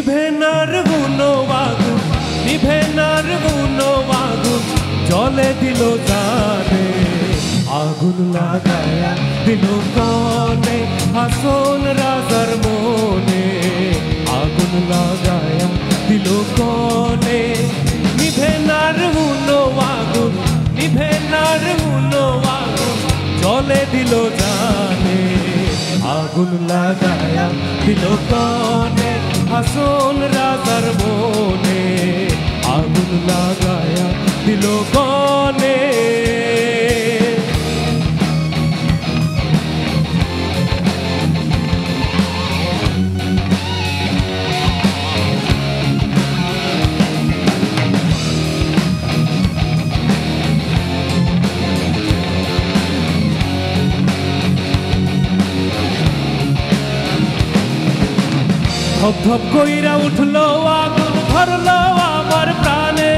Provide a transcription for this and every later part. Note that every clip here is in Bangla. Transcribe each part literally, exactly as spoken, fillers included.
নিভেনার বুনো আগুন নিভেনার বুনো আগুন জলে দিল জানে আগুন লাগায়া দিল কনে হাসন রাজার মনে আগুন লাগায়া দিল কনে নিভেনার বুনো আগুন নিভেনার বুনো আগুন জলে দিল জানে আগুন লাগায়া দিল কনে হাসন রাজার মনে আগুন লাগায়া দিল কনে ধপ ধপ কইরা উঠলো আগুন ধরলো আমার প্রাণে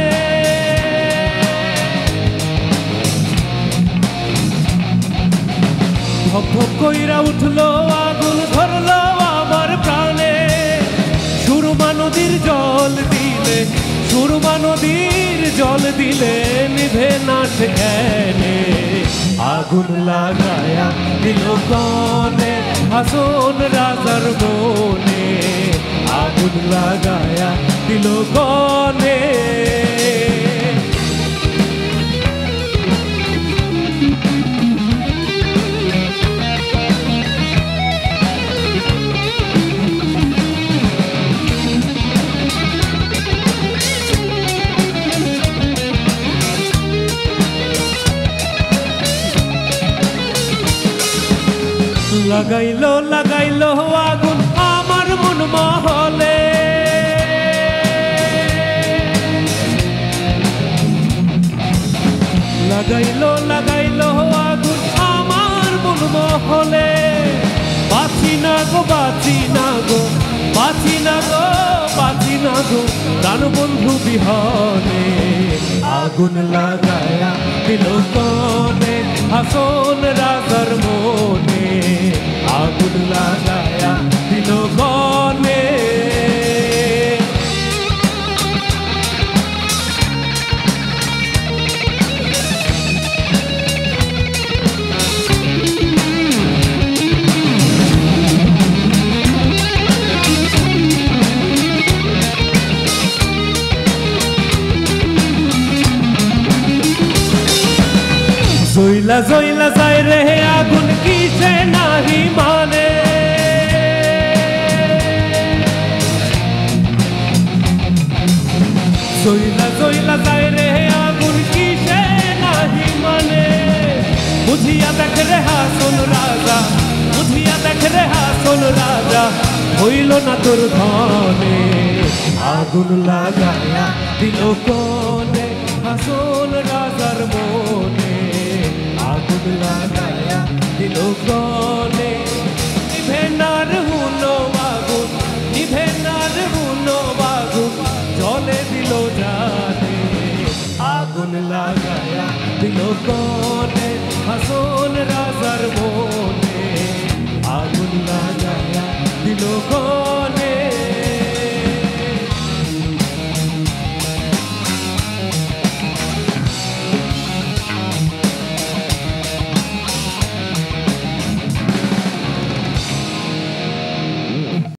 ধপ ধপ কইরা উঠলো আগুন ধরলো আমার প্রাণে সুরমা নদীর জল দিলে সুরমা নদীর জল দিলে নিভে না ঠেকানে আগুন লাগায়া দিল কনে হাসন রাজার মনে আগুন লাগায়া দিল কনে লাগাইলো লাগাইলো আগুন আমার মন মহলে লাগাইলো লাগাইলো আগুন আমার মন মহলে বাঁচি না গো বাঁচি না গো বাঁচি না গো বাঁচি না গো প্রাণ বন্ধু বিহনে আগুন লাগায়া দিল কনে হাসন রাজার মনে আগুন লাগায়া দিল কনে জইলা জইলা যায় রে আগুন কিসে নাহি মানে জইলা জইলা যায় রে আগুন কিসে নাহি মানে বুঝিয়া দেখ রে হাসন রাজা বুঝিয়া দেখ রে হাসন রাজা হইল না তোর ধনে আগুন লাগায়া দিল কনে হাসন রাজার মনে আগুন লাগায়া দিল কনে নিভেনার বুনো আগুন নিভেনার বুনো আগুন জলে দিল জানে আগুন লাগায়া দিল কনে হাসন রাজার